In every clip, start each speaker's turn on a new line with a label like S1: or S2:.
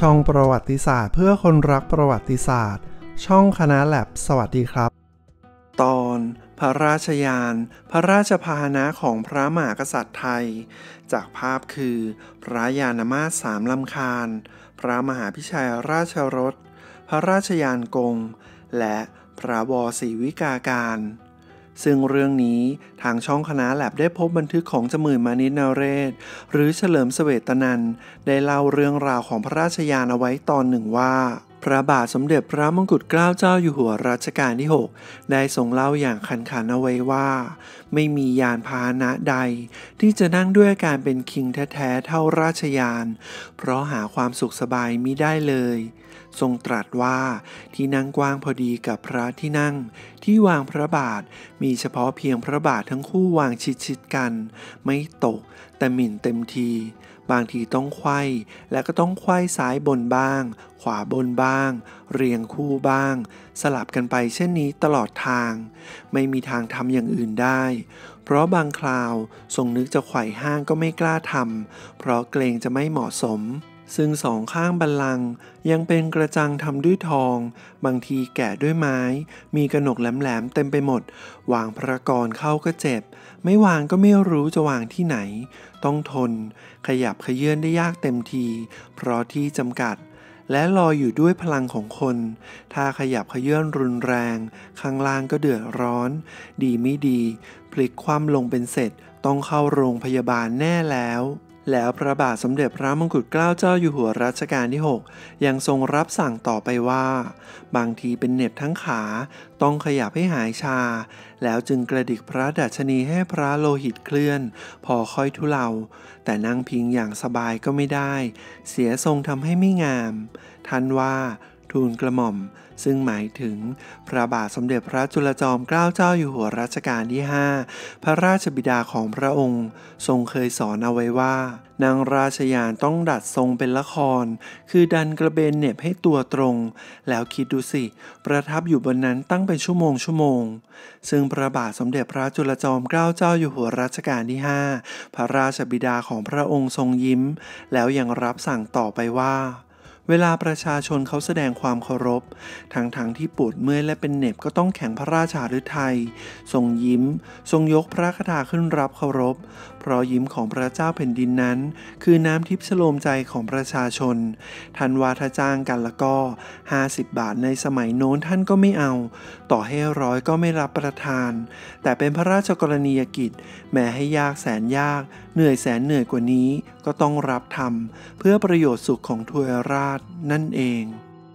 S1: ช่องประวัติศาสตร์เพื่อคนรักประวัติศาสตร์ช่องคณะแลบสวัสดีครับตอนพระราชยานพระราชพาหนะของพระมหากษัตริย์ไทยจากภาพคือพระยานมาตร3 ลำคาญพระมหาพิชัยราชรสพระราชยานกงและพระวศรีวิกาการซึ่งเรื่องนี้ทางช่องคณะแลบได้พบบันทึกของจมื่นมานิชนเรศหรือเฉลิมเสวตนันท์ได้เล่าเรื่องราวของพระราชยานเอาไว้ตอนหนึ่งว่าพระบาทสมเด็จพระมงกุฎเกล้าเจ้าอยู่หัวรัชกาลที่ 6ได้ทรงเล่าอย่างขันเอาไว้ว่าไม่มียานพาหนะใดที่จะนั่งด้วยการเป็นคิงแท้ๆเท่าราชยานเพราะหาความสุขสบายมิได้เลยทรงตรัสว่าที่นั่งกว้างพอดีกับพระที่นั่งที่วางพระบาทมีเฉพาะเพียงพระบาททั้งคู่วางชิดกันไม่ตกแต่หมิ่นเต็มทีบางทีต้องไขว้และก็ต้องไขว้ซ้ายบนบ้างขวาบนบ้างเรียงคู่บ้างสลับกันไปเช่นนี้ตลอดทางไม่มีทางทำอย่างอื่นได้เพราะบางคราวทรงนึกจะไขว่ห้างก็ไม่กล้าทำเพราะเกรงจะไม่เหมาะสมซึ่งสองข้างบัลลังก์ยังเป็นกระจังทำด้วยทองบางทีแกะด้วยไม้มีกระหนกแหลมๆเต็มไปหมดวางพระกรเข้าก็เจ็บไม่วางก็ไม่รู้จะวางที่ไหนต้องทนขยับเขยื้อนได้ยากเต็มทีเพราะที่จำกัดและลอยอยู่ด้วยพลังของคนถ้าขยับเขยื้อนรุนแรงข้างล่างก็เดือดร้อนดีไม่ดีพลิกคว่ำลงเป็นเสร็จต้องเข้าโรงพยาบาลแน่แล้วพระบาทสมเด็จพระมงกุฎเกล้าเจ้าอยู่หัวรัชกาลที่ 6ยังทรงรับสั่งต่อไปว่าบางทีเป็นเหน็บทั้งขาต้องขยับให้หายชาแล้วจึงกระดิกพระดัชนีให้พระโลหิตเคลื่อนพอค่อยทุเลาแต่นั่งพิงอย่างสบายก็ไม่ได้เสียทรงทำให้ไม่งามท่านว่าทูลกระหม่อมซึ่งหมายถึงพระบาทสมเด็จพระจุลจอมเกล้าเจ้าอยู่หัวรัชกาลที่ 5พระราชบิดาของพระองค์ทรงเคยสอนเอาไว้ว่านางราชยานต้องดัดทรงเป็นละครคือดันกระเบนเหน็บให้ตัวตรงแล้วคิดดูสิประทับอยู่บนนั้นตั้งเป็นชั่วโมงซึ่งพระบาทสมเด็จพระจุลจอมเกล้าเจ้าอยู่หัวรัชกาลที่ 5พระราชบิดาของพระองค์ทรงยิ้มแล้วยังรับสั่งต่อไปว่าเวลาประชาชนเขาแสดงความเคารพทั้งที่ปวดเมื่อยและเป็นเหน็บก็ต้องแข่งพระราชาฤทัยทรงยิ้มทรงยกพระคาถาขึ้นรับเคารพเพราะยิ้มของพระเจ้าแผ่นดินนั้นคือน้ำทิพย์ชโลมใจของประชาชนท่านว่าถ้าจ้างกันแล้วก็50 บาทในสมัยโน้นท่านก็ไม่เอาต่อให้100ก็ไม่รับประทานแต่เป็นพระราชกรณียกิจแม้ให้ยากแสนยากเหนื่อยแสนเหนื่อยกว่านี้ก็ต้องรับทำเพื่อประโยชน์สุขของทวยราชนั่นเอง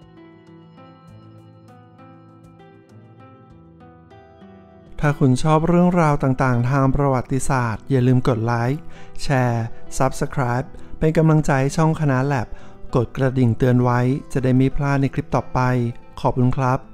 S1: ถ้าคุณชอบเรื่องราวต่างๆทางประวัติศาสตร์อย่าลืมกดไลค์แชร์ Subscribe เป็นกำลังใจให้ช่องคณะแลบกดกระดิ่งเตือนไว้จะได้ไม่พลาดในคลิปต่อไปขอบคุณครับ